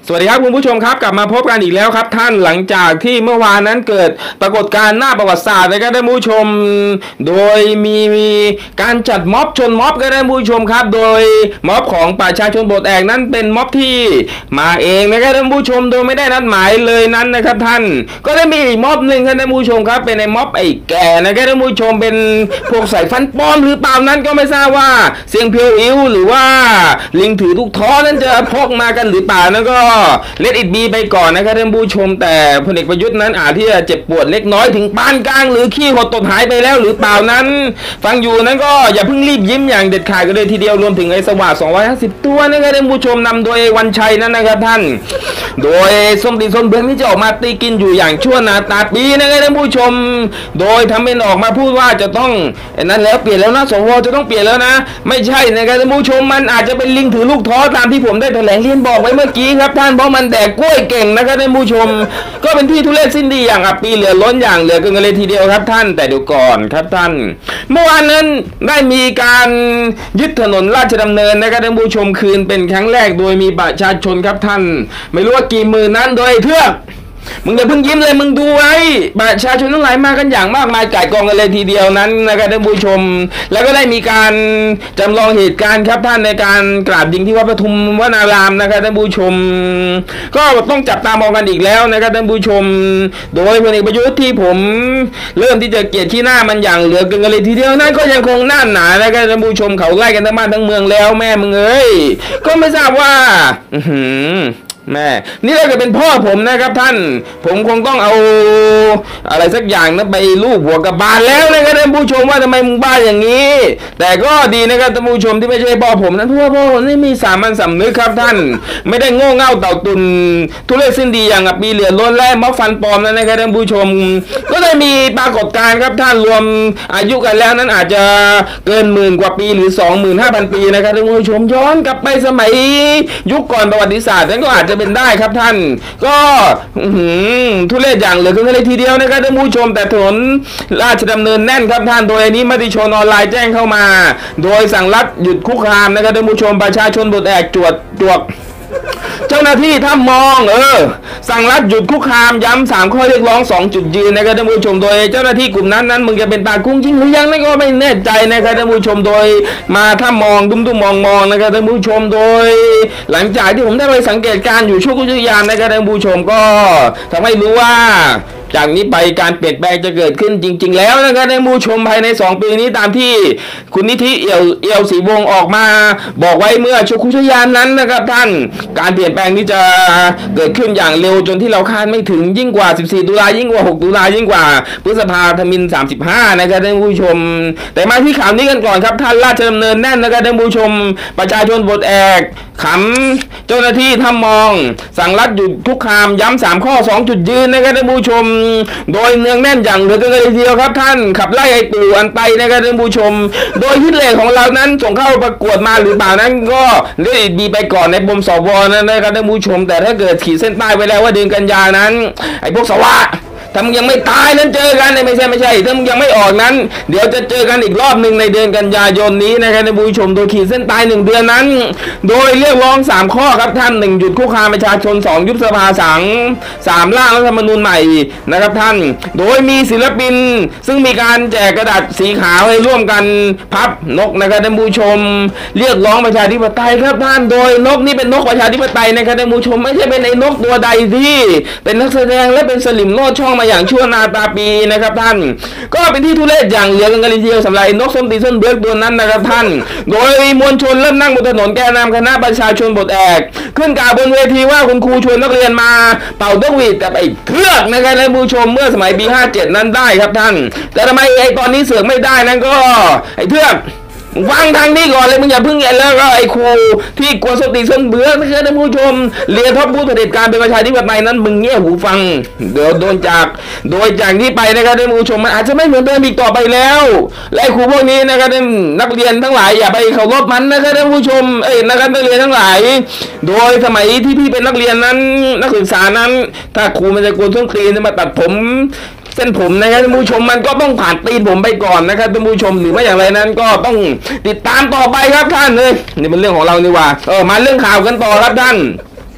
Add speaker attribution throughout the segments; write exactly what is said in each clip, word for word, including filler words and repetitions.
Speaker 1: สวัสดีครับคุณผู้ชมครับกลับมาพบกันอีกแล้วครับท่านหลังจากที่เมื่อวานนั้นเกิดปรากฏการณ์หน้าประวัติศาสตร์นะครับท่านผู้ชมโดยมีมีการจัดม็อบชนม็อบกันท่านผู้ชมครับโดยม็อบของประชาชนปลดแอกนั้นเป็นม็อบที่มาเองนะครับท่านผู้ชมโดยไม่ได้นัดหมายเลยนั้นนะครับท่านก็ได้มีอีกม็อบหนึ่งครับท่านผู้ชมครับเป็นในม็อบไอ้แก่นะครับท่านผู้ชมเป็นพวกใส่ฟันปลอมหรือเปล่านั้นก็ไม่ทราบว่าเสียงเพียวอิ้วหรือว่าลิงถือลูกท้อนั้นจะพกมากันหรือเปล่านั่นก็เลดอิดบีไปก่อนนะครับท่านผู้ชมแต่พลเอกประยุทธ์นั้นอาจที่จะเจ็บปวดเล็กน้อยถึงปานกลางหรือขี้หดตดหายไปแล้วหรือเปล่านั้นฟังอยู่นั้นก็อย่าเพิ่งรีบยิ้มอย่างเด็ดขาดกันเลยทีเดียวรวมถึงไอ้สว่างสองร้อยห้าสิบตัวนะครับท่านผู้ชมนำโดยวันชัยนั้นนะครับท่านโดยส้มตีส้มเบื้องที่จะออกมาตีกินอยู่อย่างชั่วนาตาปีนะครับท่านผู้ชมโดยทำเป็นออกมาพูดว่าจะต้องนั้นแล้วเปลี่ยนแล้วนะสวจะต้องเปลี่ยนแล้วนะไม่ใช่นะครับท่านผู้ชมมันอาจจะเป็นลิงถือลูกท้อตามที่ผมได้แถลงเรียนบอกไว้เมื่อกี้ครับท่านเพราะมันแดกกล้วยเก่งนะครับท่านผู้ชมก็เป็นที่ทุเรศสิ้นดีอย่างอับปีเหลือล้นอย่างเหลือเกินเลยทีเดียวครับท่านแต่เดี๋ยวก่อนครับท่านเมื่อวานนั้นได้มีการยึดถนนราชดำเนินนะครับท่านผู้ชมคืนเป็นครั้งแรกโดยมีประชาชนครับท่านไม่รู้ว่ากี่หมื่นนั้นโดยเทือกมึงอย่าเพิ่งยิ้มเลยมึงดูไว้ประชาชนทั้งหลายมากันอย่างมากมายก่ายกองกันเลยทีเดียวนั้นนะครับท่านผู้ชมแล้วก็ได้มีการจำลองเหตุการณ์ครับท่านในการกราบยิงที่วัดปทุมวนารามนะครับท่านผู้ชมก็ต้องจับตามองกันอีกแล้วนะครับท่านผู้ชมโดยพลเอกประยุทธ์ที่ผมเริ่มที่จะเกลียดขี้หน้ามันอย่างเหลือเกินกันเลยทีเดียวนั้นก็ยังคงหน้าหนานะครับท่านผู้ชมเขาไล่กันทั้งบ้านทั้งเมืองแล้วแม่มึงเอ้ยก็ไม่ทราบว่าอือหือแม่นี่ถ้าเกิดเป็นพ่อผมนะครับท่านผมคงต้องเอาอะไรสักอย่างนะไปลูบหัวกับบานแล้วนะครับท่านผู้ชมว่าทำไมมึงบ้าอย่างนี้แต่ก็ดีนะครับท่านผู้ชมที่ไม่ใช่พ่อผมนะเพราะว่าพ่อผมนี่มีสามัญสำนึกครับท่านไม่ได้โง่เง่าเต่าตุนทุเรศสิ้นดีอย่างกับปีเหลือล้นและม็อบฟันปลอมนั้นนะครับท่านผู้ชมก็ได้มีปรากฏการณ์ครับท่านรวมอายุกันแล้วนั้นอาจจะเกินหมื่นกว่าปีหรือ สองหมื่นห้าพัน ปีนะครับท่านผู้ชมย้อนกลับไปสมัยยุคก่อนประวัติศาสตร์นั้นก็อาจจะเป็นได้ครับท่านก็ทุเรศอย่างเหลือเกินเลยทีเดียวนะครับท่านผู้ชมแต่ถนนราชดำเนินแน่นครับท่านโดยอันนี้มติชนออนไลน์แจ้งเข้ามาโดยสั่งรัฐหยุดคุกคามนะครับท่านผู้ชมประชาชนปลดแอกจวดจวกเจ้าหน้าที่ถ้ามองเออสั่งรัฐหยุดคุกคามย้ำสามข้อเรียกร้องสองจุดยืนนะครับท่านผู้ชมโดยเจ้าหน้าที่กลุ่มนั้นนั้นมึงจะเป็นปากกุ้งจริงหรือยังนั่นก็ไม่แน่ใจนะครับท่านผู้ชมโดยมาถ้ามองดุ้มดุ้มมองมองนะครับท่านผู้ชมโดยหลังจากที่ผมได้ไปสังเกตการอยู่ช่วงกุศลยานนะครับท่านผู้ชมก็ทำให้รู้ว่าจากนี้ไปการเปลี่ยนแปลงจะเกิดขึ้นจริงๆแล้วนะครับท่านผู้ชมภายในสองปีนี้ตามที่คุณนิธิเอี่ยวเอี่ยวศรีวงศ์ออกมาบอกไว้เมื่อช่วงกุศลยานนั้นนะครับท่านการเปลี่ยนแปลงนี้จะเกิดขึ้นอย่างเร็วจนที่เราคาดไม่ถึงยิ่งกว่าสิบสี่ตุลายิ่งกว่าหกตุลายิ่งกว่าพฤษภาธมิฬสามสิบห้านะครับท่านผู้ชมแต่มาที่ข่าวนี้กันก่อนครับท่านราชดำเนินแน่นนะครับท่านผู้ชมประชาชนปลดแอกขำเจ้าหน้าที่ทำมองสั่งรัฐหยุดคุกคามย้ำสามข้อสองจุดยืนนะครับท่านผู้ชมโดยเนืองแน่นอย่างเหลือเกินเลยทีเดียวครับท่านขับไล่ไอ้ตู่อันไปนะครับท่านผู้ชมโดยฮิตเลอร์ของเรานั้นส่งเข้าประกวดมาหรือเปล่านั้นก็ได้ดีไปก่อนในปมสวนั้นนะครับท่านผู้ชมแต่ถ้าเกิดขีดเส้นใต้ไว้แล้วว่าเดือนกันยานั้นไอ้พวกสวะถ้ามึงยังไม่ตายนั้นเจอกันไม่ใช่ไม่ใช่ถ้ามึงยังไม่ออกนั้นเดี๋ยวจะเจอกันอีกรอบหนึ่งในเดือนกันยายนนี้นะครับท่านผู้ชมโดยขีดเส้นใต้หนึ่งเดือนนั้นโดยเรียกร้องสามข้อครับท่านหนึ่งหยุดคุกคามประชาชนสองยุบสภาสังสามร่างรัฐธรรมนูญใหม่นะครับท่านโดยมีศิลปินซึ่งมีการแจกกระดาษสีขาวให้ร่วมกันพับนกนะครับท่านผู้ชมเรียกร้องประชาธิปไตยครับท่านโดยนกนี้เป็นนกประชาธิปไตยนะครับท่านผู้ชมไม่ใช่เป็นไอ้นกตัวใดที่เป็นนักแสดงและเป็นสลิมโลดช่องมาอย่างชั่วนาตาปีนะครับท่านก็เป็นที่ทุเรศอย่างเหลือเกินกันเลยทีเดียวสำหรับนกส้มตีส้นเบือกตัวนั้นนะครับท่านโดยมวลชนเริ่มนั่งบนถนนแกนนำคณะประชาชนปลดแอกขึ้นกล่าวบนเวทีว่าคุณครูชวนนักเรียนมาเป่าตุ๊กหวีดกับไอ้เทือกนะครับท่านผู้ชมเมื่อสมัยปีห้าเจ็ดนั้นได้ครับท่านแต่ทำไมไอ้ตอนนี้เสือกไม่ได้นั่นก็ไอ้เทือกฟังทางนี้ก่อนเลยมึงอย่าพึ่งแอนแล้วก็ไอ้ครูที่กวนสติส้นเบื่อนะครับท่านผู้ชมเรียนท็อปผู้เผด็จการเป็นประชาธิปไตยนั้นมึงเงี้ยหูฟังเดี๋ยวโดนจากโดยจากนี้ไปนะครับท่านผู้ชมมันอาจจะไม่เหมือนเดิมอีกต่อไปแล้วและไอ้ครูพวกนี้นะครับนักเรียนทั้งหลายอย่าไปเคารพมันนะครับท่านผู้ชมเอ้ยนะครับนักเรียนทั้งหลายโดยสมัยที่พี่เป็นนักเรียนนั้นนักศึกษานั้นถ้าครูมันจะกวนส้นตีนมาตัดผมเส้นผมนะครับท่านผู้ชมมันก็ต้องผ่านตีนผมไปก่อนนะครับท่านผู้ชมหรือไม่อย่างไรนั้นก็ต้องติดตามต่อไปครับท่านเลยนี่เป็นเรื่องของเรานี่ว่าเออมาเรื่องข่าวกันต่อครับท่าน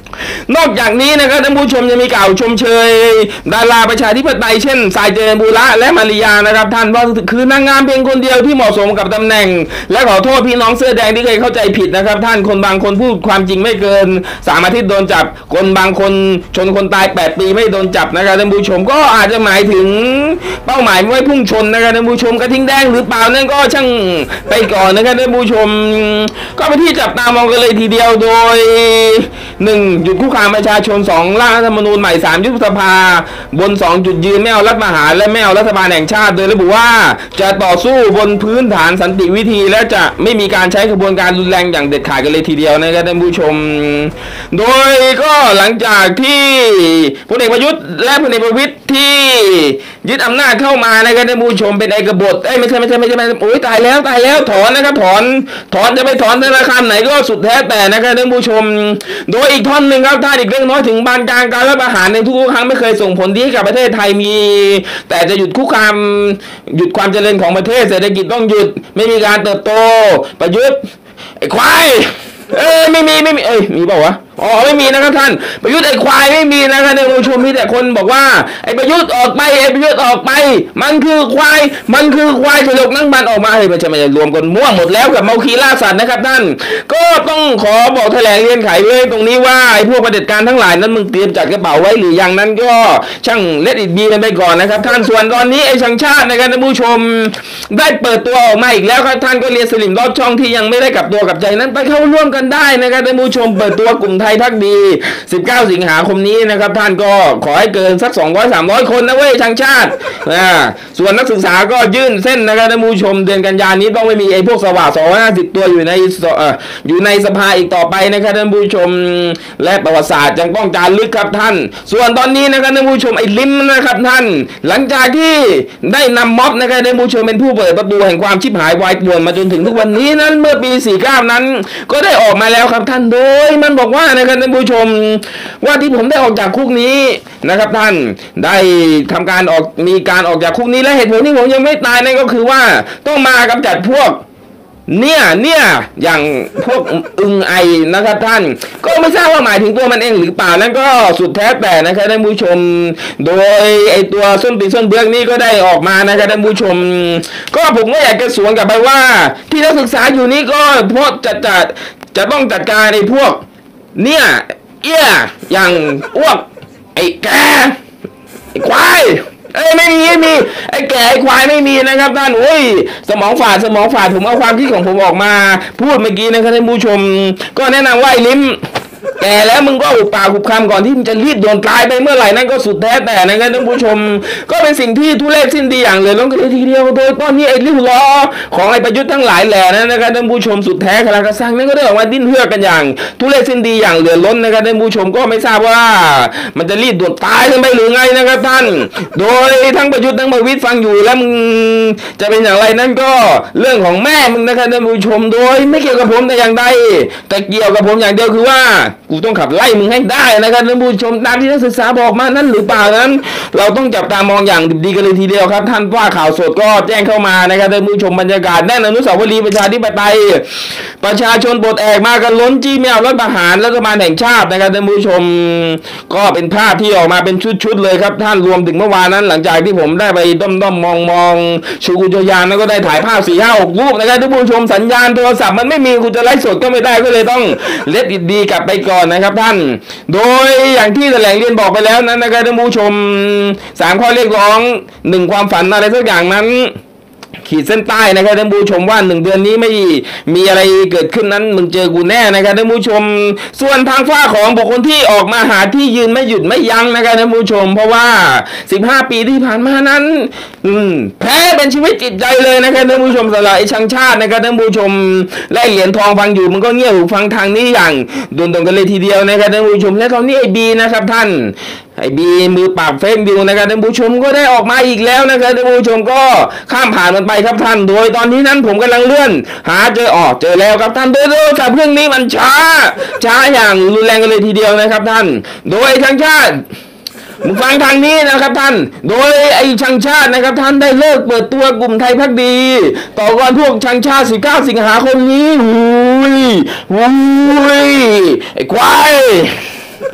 Speaker 1: นอกจากนี้นะครับท่านผู้ชมยังมีกล่าวชมเชยดาราประชาธิปไตยเช่นสายเจริญบุระและมาริยานะครับท่านว่าคือนางงามเพียงคนเดียวที่เหมาะสมกับตำแหน่งและขอโทษพี่น้องเสื้อแดงที่เคยเข้าใจผิดนะครับท่านคนบางคนพูดความจริงไม่เกินสามอาทิตย์โดนจับคนบางคนชนคนตายแปดปีไม่โดนจับนะครับท่านผู้ชมก็อาจจะหมายถึงเป้าหมายไม่พุ่งชนนะครับท่านผู้ชมกระทิงแดงหรือเปล่านั่นก็ช่างไปก่อนนะครับท่านผู้ชมก็ไปที่จับตามองกันเลยทีเดียวโดยหนึ่งหยุดคุกคามประชาชนสองร่างรัฐธรรมนูญใหม่สามยุบสภาบนสองจุดยืนไม่เอารัฐประหารและไม่เอารัฐบาลแห่งชาติโดยระบุว่าจะต่อสู้บนพื้นฐานสันติวิธีและจะไม่มีการใช้กระบวนการรุนแรงอย่างเด็ดขาดกันเลยทีเดียวนะครับท่านผู้ชมโดยก็หลังจากที่พลเอกประยุทธ์และพลเอกประวิตรที่ยึดอำนาจเข้ามานะครับท่านผู้ชมเป็นไอกบฏเอ้ยไม่ใช่ไม่ใช่ไม่ใช่โอ้ยตายแล้วตายแล้วถอนนะครับถอนถอนจะไปถอนธนาคารไหนก็สุดแท้แต่นะครับท่านผู้ชมโดยอีกท่อนหนึ่งครับท่านอีกเรื่องน้อยถึงบานกลางการรัฐประหารในทุกครั้งไม่เคยส่งผลดีกับประเทศไทยมีแต่จะหยุดคุกคามหยุดความเจริญของประเทศเศรษฐกิจต้องหยุดไม่มีการเติบโตประยุทธ์ไอ้ควายเอ้ยไม่มีไม่มีเอ้ยมีเปล่าวะอ๋อไม่มีนะครับท่านประยุทธ์ไอ้ควายไม่มีนะครับในผู้ชมมีแต่คนบอกว่าไอ้ประยุทธ์ออกไปไอ้ประยุทธ์ออกไปมันคือควายมันคือควายฉลกนั่งมันออกมาเฮ้ยมันจะไม่รวมกันม่วงหมดแล้วกับเมาคีล่าสัตว์นะครับท่านก็ต้องขอบอกแถลงเรียนไขเลยตรงนี้ว่าไอ้พวกประเด็จการทั้งหลายนั้นมึงเตรียมจัดกระเป๋าไว้หรือยังนั้นก็ช่างเล็ดอิดบีกันไปก่อนนะครับท่านส่วนตอนนี้ไอ้ชังชาตินะครับท่านผู้ชมได้เปิดตัวออกมาอีกแล้วครับท่านก็เรียนสลิมรอดช่องที่ยังไม่ได้กลับตัวกับใจนั้นไปเข้าร่วมกันได้นะครับท่านผู้ชมเปิดตัวกลุ่มไทยพักดีสิบเก้าสิงหาคมนี้นะครับท่านก็ขอให้เกินสักสองร้อย สามร้อยคนนะเว้ยทางชาติอ่าส่วนนักศึกษาก็ยื่นเส้นนะครับท่านผู้ชมเดือนกันยายนนี้ต้องไม่มีไอ้พวกสว่าสองร้อยห้าสิบตัวอยู่ในเอ่ออยู่ในสภาอีกต่อไปนะครับท่านผู้ชมและประวัติศาสตร์ยังต้องจารึกครับท่านส่วนตอนนี้นะครับท่านผู้ชมไอ้ลิมนะครับท่านหลังจากที่ได้นำม็อบนะครับท่านผู้ชมเป็นผู้เปิดประตูแห่งความชิบหายวายป่วนมาจนถึงทุกวันนี้นั้นเมื่อปีสี่สิบเก้านั้นก็ได้ออกมาแล้วครับท่านโดยมันบอกว่านะครับท่านผู้ชมว่าที่ผมได้ออกจากคุกนี้นะครับท่านได้ทำการออกมีการออกจากคุกนี้และเหตุผลที่ผมยังไม่ตายนั่นก็คือว่าต้องมากำจัดพวกเนี่ยเนี่ยอย่างพวกอึงไอนะครับท่านก็ไม่ทราบว่าหมายถึงตัวมันเองหรือเปล่านั่นก็สุดแท้แต่นะครับท่านผู้ชมโดยไอตัวส้นตีนส้นเบื้องนี้ก็ได้ออกมานะครับท่านผู้ชมก็ผมก็อยากจะสวนกลับไปว่าที่นักศึกษาอยู่นี้ก็เพราะจะจะจะต้องจัดการไอพวกเนี่ยเอี้ยอย่างอ้วกไอ้แกไอ้ควายเอ้ยไม่มีไม่มีไอ้แกไอ้ควายไม่มีนะครับท่านโอ้ยสมองฝาดสมองฝาดผมเอาความคิดของผมออกมาพูดเมื่อกี้นะครับท่านผู้ชมก็แนะนำว่าไอ้ลิ้มแก่แล้วมึงก็อุปปากอุปคำก่อนที่มึงจะรีบโดนตายไปเมื่อไหร่นั่นก็สุดแท้แต่นะครับท่านผู้ชมก็เป็นสิ่งที่ทุเรศสิ้นดีอย่างเลยลงกันเลยทีเดียวโดยตอนนี้ไอ้ริ้วล้อของไอ้ประยุทธ์ทั้งหลายแหล่นั้นนะครับท่านผู้ชมสุดแท้คลากระซังนั่นก็ได้ออกมาดิ้นเฮือกกันอย่างทุเรศสิ้นดีอย่างเหลือล้นนะครับท่านผู้ชมก็ไม่ทราบว่ามันจะรีบโดนตายกันไปหรือไงนะครับท่านโดยทั้งประยุทธ์ทั้งประวิตรฟังอยู่แล้วมึงจะเป็นอย่างไรนั่นก็เรื่องของแม่มึงนะครับท่านผู้ชมโดยไม่เกี่ยวกับผมแต่อย่างใดแต่เกี่ยวกับผมอย่างเดียวคือว่ากูต้องขับไล่มึงให้ได้นะครับท่านผู้ชมตามที่นักศึกษาบอกมานั้นหรือเปล่านั้นเราต้องจับตามองอย่างดีกันเลยทีเดียวครับท่านว่าข่าวสดก็แจ้งเข้ามานะครับท่านผู้ชมบรรยากาศแน่นอนุสาวรีย์ประชาธิปไตยประชาชนปลดแอกมากันล้นจี้แมวรัฐประหารรัฐบาลแห่งชาตินะครับท่านผู้ชมก็เป็นภาพที่ออกมาเป็นชุดๆเลยครับท่านรวมถึงเมื่อวานนั้นหลังจากที่ผมได้ไปด้อมๆมองๆชูกุญยานแล้วก็ได้ถ่ายภาพ สี่ ห้า หก รูปนะครับท่านผู้ชมสัญญาณโทรศัพท์มันไม่มีคุณจะไลฟ์สดก็ไม่ได้ก็เลยต้องเล็ดดีกลับไปก่อนนะครับท่านโดยอย่างที่แถลงเรียนบอกไปแล้วนั้นนะครับท่านผู้ชมสามข้อเรียกร้องหนึ่งความฝันอะไรสักอย่างนั้นขีดเส้นใต้นะครับท่านผู้ชมว่าหนึ่งเดือนนี้ไม่มีอะไรเกิดขึ้นนั้นมึงเจอกูแน่นะครับท่านผู้ชมส่วนทางฝ้าของบุคคลที่ออกมาหาที่ยืนไม่หยุดไม่ยั้งนะครับท่านผู้ชมเพราะว่าสิบห้าปีที่ผ่านมานั้นอืมแพ้เป็นชีวิตจิตใจเลยนะครับท่านผู้ชมสลายชังชาตินะครับท่านผู้ชมและเหรียญทองฟังอยู่มันก็เงียบหูฟังทางนี้อย่างโดนๆกันเลยทีเดียวนะครับท่านผู้ชมและตอนนี้ไอ้บีนะครับท่านไอ้บีมือปราบเฟซบุ๊กนะครับท่านผู้ชมก็ได้ออกมาอีกแล้วนะครับท่านผู้ชมก็ข้ามผ่านมันไปครับท่านโดยตอนนี้นั้นผมกำลังเลื่อนหาเจอออกเจอแล้วครับท่านโดยโทรศัพท์เครื่องนี้มันช้าช้าอย่างรุนแรงกันเลยทีเดียวนะครับท่านโดยทางชาติมึงฟังทางนี้นะครับท่านโดยไอ้ชังชาตินะครับท่านได้เลิกเปิดตัวกลุ่มไทยพักดีต่อก่อนพวกชังชาติสิบเก้าสิงหาคมนี้หุยหุยไอ้ควาย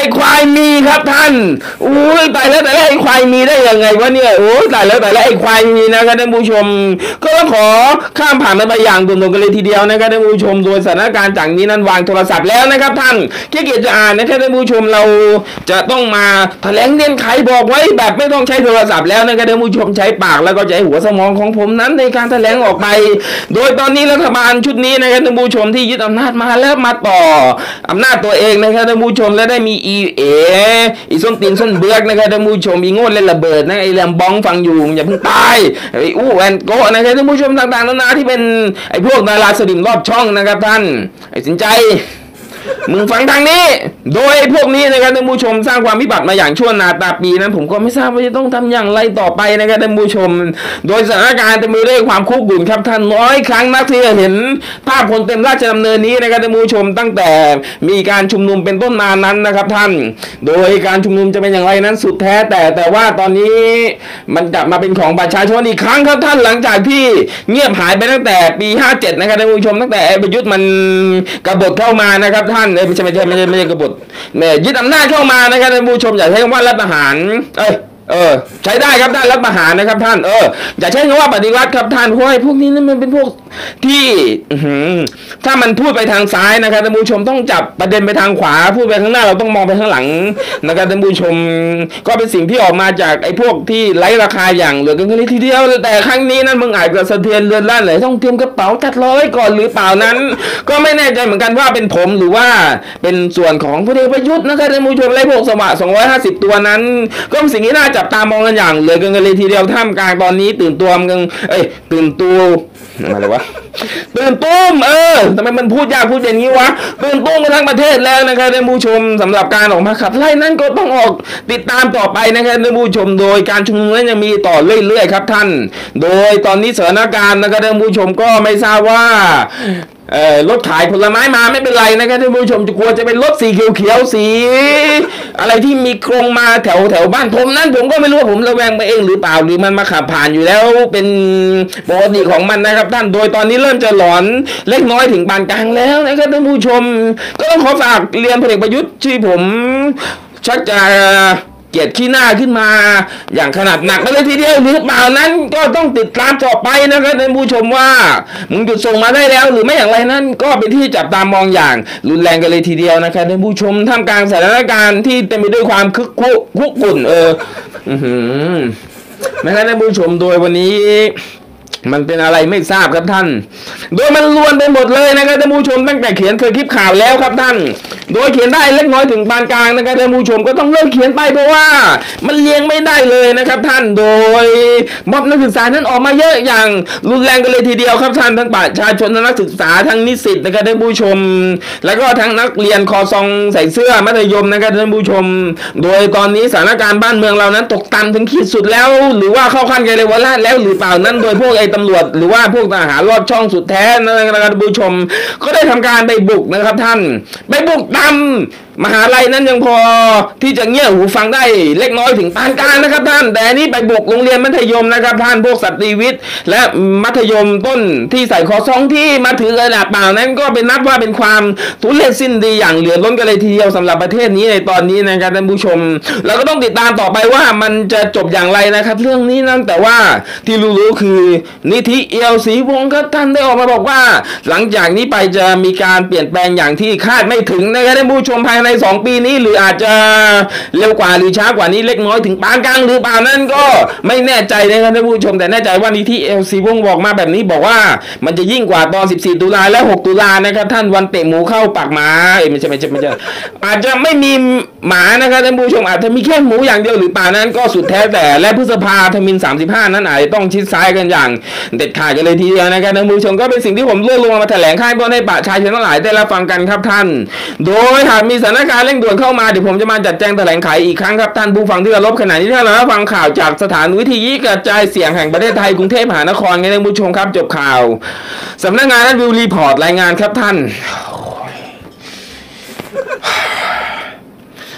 Speaker 1: อ้ควายมีครับท่านอุ้ยตายแล้วแต่แล้วไอ้ควายมีได้ยังไงวะเนี่ยโอ้ยตายแล้วแต่แล้วไอ้ควายมีนะครับท่านผู้ชมก็ต้องขอข้ามผ่านไปอย่างด่วนๆกันเลยทีเดียวนะครับท่านผู้ชมโดยสถานการณ์จากนี้นั้นวางโทรศัพท์แล้วนะครับท่านขี้เกียจจะอ่านนะครับท่านผู้ชมเราจะต้องมาแถลงเน้นไขบอกไว้แบบไม่ต้องใช้โทรศัพท์แล้วนะครับท่านผู้ชมใช้ปากแล้วก็ใช้หัวสมองของผมนั้นในการแถลงออกไปโดยตอนนี้รัฐบาลชุดนี้นะครับท่านผู้ชมที่ยึดอำนาจมาแล้วมาต่ออำนาจตัวเองนะครับท่านผู้ชมและได้มีอีเออีส้นตีนส้นเบือกนะครับท่านผู้ชมอีโง่เล่นระเบิดนะไอ้แรมบ้องฟังอยู่อย่าเพิ่งตายไอ้อู้แวนโกะนะครับท่านผู้ชมต่างๆนานาที่เป็นไอ้พวกดาราสลิมรอบช่องนะครับท่านไอ้สินใจมึงฟังทางนี้โดยพวกนี้นะครับท่านผู้ชมสร้างความวิบัติมาอย่างชั่วนาตาปีนั้นผมก็ไม่ทราบว่าจะต้องทำอย่างไรต่อไปนะครับท่านผู้ชมโดยสถานการณ์เต็มไปด้วยความคุกรุ่นครับท่านน้อยครั้งนักที่จะเห็นภาพคนเต็มราชดำเนินนี้นะครับท่านผู้ชมตั้งแต่มีการชุมนุมเป็นต้นมานั้นนะครับท่านโดยการชุมนุมจะเป็นอย่างไรนั้นสุดแท้แต่แต่ว่าตอนนี้มันกลับมาเป็นของประชาชนอีกครั้งครับท่านหลังจากที่เงียบหายไปตั้งแต่ปีห้าเจ็ดนะครับท่านผู้ชมตั้งแต่ประยุทธ์มันกบฏเข้ามานะครับท่านไม่ใช่ไม่ใช่ไม่ใช่ไม่ใช่กบฏเนี่ยยึดอำนาจเข้ามานะครับท่านผู้ชมอย่าใช้คำว่ารัฐประหารเอ้ยเออใช้ได้ครับท่านรัฐประหารนะครับท่านเอออย่าใช้คำว่าปฏิวัติครับท่านเพราะไอ้พวกนี้นั่นมันเป็นพวกที่ถ้ามันพูดไปทางซ้ายนะครับท่านผู้ชมต้องจับประเด็นไปทางขวาพูดไปข้างหน้าเราต้องมองไปข้างหลังนะครับท่านผู้ชมก็เป็นสิ่งที่ออกมาจากไอ้พวกที่ไร้ราคาอย่างเหลือเกินเลยทีเดียวแต่ครั้งนี้นั้นมึงอาจจะสะเทือนเรือนร่างเลยต้องเตรียมกระเป๋าจัดร้อยก่อนหรือเปล่านั้นก็ไม่แน่ใจเหมือนกันว่าเป็นผมหรือว่าเป็นส่วนของพลเอกประยุทธ์นะครับท่านผู้ชมไล่พวกสวะสองร้อยห้าสิบตัวนั้นก็เป็นสิ่งที่น่าจับตามองกันอย่างเหลือเกินเลยทีเดียวท่ามกลางตอนนี้ตื่นตัวมันเอ้ยตื่นตัวอะไรวะตื่นตุ้มเออทำไมมันพูดยากพูดอย่างนี้วะตื่นตุ้มกันทั้งประเทศแล้วนะครับท่านผู้ชมสำหรับการออกมาขับไล่นั้นก็ต้องออกติดตามต่อไปนะครับท่านผู้ชมโดยการชุมนุมนั้นยังมีต่อเรื่อยๆครับท่านโดยตอนนี้สถานการณ์นะครับท่านผู้ชมก็ไม่ทราบว่าเอ่อรถขายผลไม้มาไม่เป็นไรนะครับท่านผู้ชมจะกลัวจะเป็นรถสีเขียวๆสีอะไรที่มีโครงมาแถวแถวบ้านผมนั้นผมก็ไม่รู้ว่าผมระแวงไปเองหรือเปล่าหรือมันมาขับผ่านอยู่แล้วเป็นปกติของมันนะครับท่านโดยตอนนี้เริ่มจะหลอนเล็กน้อยถึงปานกลางแล้วนะครับท่านผู้ชมก็ต้องขอฝากเรียนพลเอกประยุทธ์ที่ผมชักจะเกลียดขี้หน้าขึ้นมาอย่างขนาดหนักเลยทีเดียวหรือเปล่านั้นก็ต้องติดตามต่อไปนะครับท่านผู้ชมว่ามึงหยุดส่งมาได้แล้วหรือไม่อย่างไรนั้นก็เป็นที่จับตามองอย่างรุนแรงกันเลยทีเดียวนะครับท่านผู้ชมท่ามกลางสถานการณ์ที่เต็มไปด้วยความคึกคุคุกกุ่นเอออือหือนะครับท่านผู้ชมโดยวันนี้มันเป็นอะไรไม่ทราบครับท่านโดยมันล้วนไปหมดเลยนะครับท่านผู้ชมตั้งแต่เขียนเคยคลิปข่าวแล้วครับท่านโดยเขียนได้เล็กน้อยถึงปานกลางนะครับท่านผู้ชมก็ต้องเลิกเขียนไปเพราะว่ามันเลี้ยงไม่ได้เลยนะครับท่านโดยม็อบนักศึกษานั้นออกมาเยอะอย่างรุนแรงกันเลยทีเดียวครับท่านทั้งประชาชนทั้งนักศึกษาทั้งนิสิตนะครับท่านผู้ชมแล้วก็ทั้งนักเรียนคอซองใส่เสื้อมัธยมนะครับท่านผู้ชมโดยตอนนี้สถานการณ์บ้านเมืองเรานั้นตกต่ำถึงขีดสุดแล้วหรือว่าเข้าขั้นไกลเลยวะแล้วหรือเปล่านั้นโดยพวกไอ้ตำรวจหรือว่าพวกทหารรอดช่องสุดแท้นะครับท่านผู้ชมก็ได้ทำการไปบุกนะครับท่านไปบุกตามมหาลัยนั้นยังพอที่จะเงี่ยหูฟังได้เล็กน้อยถึงปานกลางนะครับท่านแต่นี้ไปบุกโรงเรียนมัธยมนะครับท่านพวกสัตรีวิทย์และมัธยมต้นที่ใส่คอซองที่มาถือกระดาษเปล่านั้นก็เป็นนับว่าเป็นความทุเรศสิ้นดีอย่างเหลือล้นกันเลยทีเดียวสำหรับประเทศนี้ในตอนนี้นะครับท่านผู้ชมเราก็ต้องติดตามต่อไปว่ามันจะจบอย่างไรนะครับเรื่องนี้นั้นแต่ว่าที่รู้ๆคือนิธิเอียวศรีวงศ์ครับท่านได้ออกมาบอกว่าหลังจากนี้ไปจะมีการเปลี่ยนแปลงอย่างที่คาดไม่ถึงนะครับท่านผู้ชมภายในสองปีนี้หรืออาจจะเร็วกว่าหรือช้ากว่านี้เล็กน้อยถึงปานกลางหรือเปล่านั้นก็ไม่แน่ใจนะครับท่านผู้ชมแต่แน่ใจว่านิธิเอียวศรีวงศ์บอกมาแบบนี้บอกว่ามันจะยิ่งกว่าตอนสิบสี่ตุลาและหกตุลานะครับท่านวันเตะหมูเข้าปากหมาเอ้ยไม่ใช่ไม่ใช่ไม่ใช่อาจจะไม่มีหมานะครับท่านผู้ชมอาจจะมีแค่หมูอย่างเดียวหรือเปล่านั้นก็สุดแท้แต่และพฤษภาธมินสามสิบห้านั้นอาจจะต้องชิดซ้ายกันอย่างเด็ดขาดกันเลยทีเดียวนะครับท่านผู้ชมก็เป็นสิ่งที่ผมรวบรวมมาแถลงข้างต้นให้ประชาชนทั้งหลายได้รับฟังกันครับท่านโดยหากมีสถานการณ์เร่งด่วนเข้ามาเดี๋ยวผมจะมาจัดแจงแถลงไขอีกครั้งครับท่านผู้ฟังที่เคารพขณะนี้ท่านรับฟังข่าวจากสถานวิทยุกระจายเสียงแห่งประเทศไทยกรุงเทพมหานครไงท่านผู้ชมครับจบข่าวสำนักงานนั้นวิวรีพอร์ตรายงานครับท่าน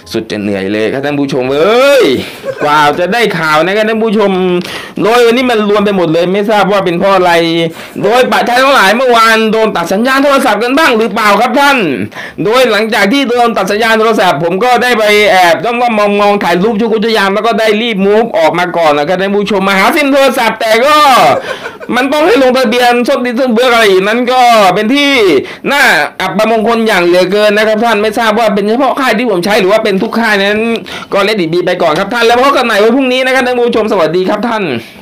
Speaker 1: สุดจะเหนื่อยเลยครับท่านผู้ชมเอ้ยกว่าจะได้ข่าวนะครับท่านผู้ชมโดยวันนี้มันรวมไปหมดเลยไม่ทราบว่าเป็นเพราะอะไรโดยป่าชายทั้งหลายเมื่อวานโดนตัดสัญญาณโทรศัพท์กันบ้างหรือเปล่าครับท่านโดยหลังจากที่โดนตัดสัญญาณโทรศัพท์ผมก็ได้ไปแอบต้องว่ามองมองถ่ายรูปชุกุจยามแล้วก็ได้รีบมูฟออกมาก่อนนะครับท่านผู้ชมมาหาซิมโทรศัพท์แต่ก็มันต้องให้ลงทะเบียนชดดิจิทัลเบอร์อะไรนั้นก็เป็นที่น่าอับประมงคลอย่างเหลือเกินนะครับท่านไม่ทราบว่าเป็นเฉพาะค่ายที่ผมใช้หรือว่าเป็นทุกค่ายนั้นก็เลดดีบีไปก่อนครับท่านแล้วพบกันใหม่วันพรุ่งนี้นะครับท่านผู้ชมสวัสดีครับท่าน